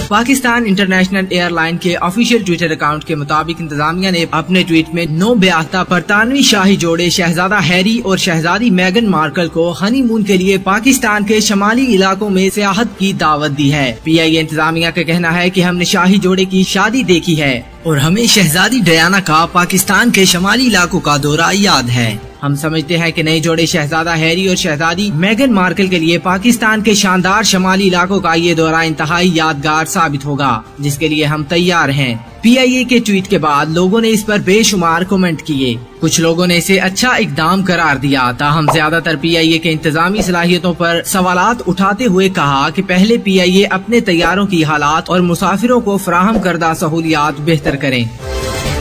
Pakistan International Airline के official Twitter account के मुताबिक इंतजामिया ने अपने ट्वीट में 9 बेअख्ता बरतानवी शाही जोड़े शहजादा हैरी और शहजादी मेगन मार्कल को हनीमून के लिए पाकिस्तान के शमाली इलाकों में सियाहत की दावत दी है। PIA इंतजामिया का कहना है कि हमने शाही जोड़े की शादी देखी है और हमें शहजादी डयाना का पाकिस्तान के शमाली इलाकों का दौरा याद है। हम समझते हैं कि नए जोड़े शहजादा हैरी और शहजादी मेगन मार्कल के लिए पाकिस्तान के शानदार शमाली इलाकों का ये दौरा इंतहाई यादगार साबित होगा, जिसके लिए हम तैयार हैं। PIA के ट्वीट के बाद लोगों ने इस पर बेशुमार कमेंट किए। कुछ लोगों ने इसे अच्छा इकदाम करार दिया, ताहम ज्यादातर PIA के इंतजामी सलाहियतों पर सवालात उठाते हुए कहा कि पहले PIA अपने तैयारों की हालात और मुसाफिरों को फराहम करदा सहूलियात बेहतर करें।